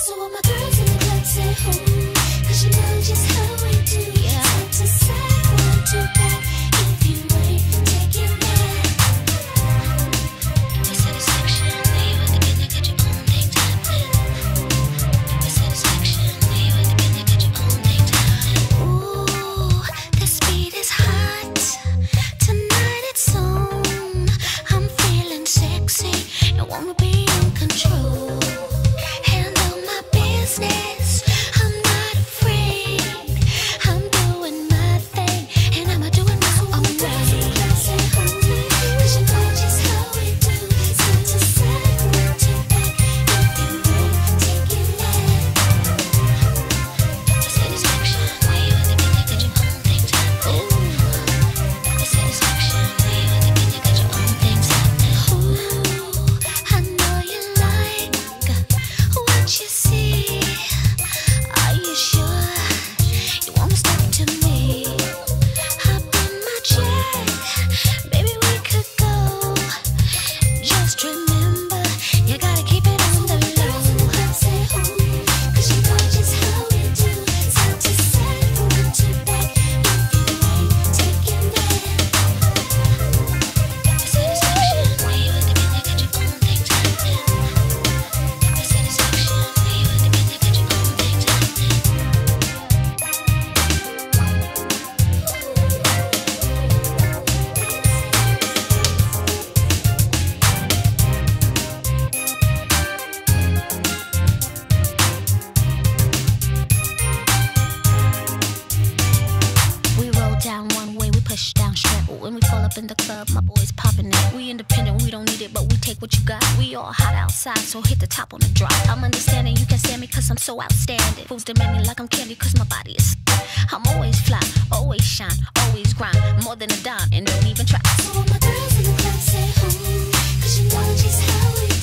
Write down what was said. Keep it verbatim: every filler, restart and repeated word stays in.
So all my girls in the club say home, cause you know just how we do. Yeah. Side to side, front to back. If you ain't taking that, your satisfaction, they were the kid that got your own thing tapped in. Your satisfaction, they were the kid that got your own thing tapped in. Ooh, this beat is hot. Tonight it's on. I'm feeling sexy and wanna be in control. Handle my business, I'm not afraid. I'm doing my thing, and I'ma do it my own way. Cause you know just how we do. Side to side, front to back. If you ain't taking that, your satisfaction, they were the kid that got your own thing tapped in. Your satisfaction, they were the kid that got your own thing tapped in. Ooh, I know you like what you see. Are you sure you wanna step to me? Hop in my jet, baby, we could go. Just remember, you gotta keep it on the low. Say home, cause you know just how we do. Side to side, front to back. If you ain't taking that, your satisfaction, they were the kid that got your own thing tapped in. Your satisfaction, they were the kid that got your own thing tapped in. We roll down one way, we push down straight. But when we pull up in the club, my boys popping it. We independent, we don't need it, but we take what you got. We all hot outside, so hit the top on the drop. I'm understanding you can stand me cause I'm so outstanding. Fools demand me like I'm candy cause my body is. I'm always fly, always shine, always grind. More than a dime and don't even try. So all my girls in the club say home, cause you know just how we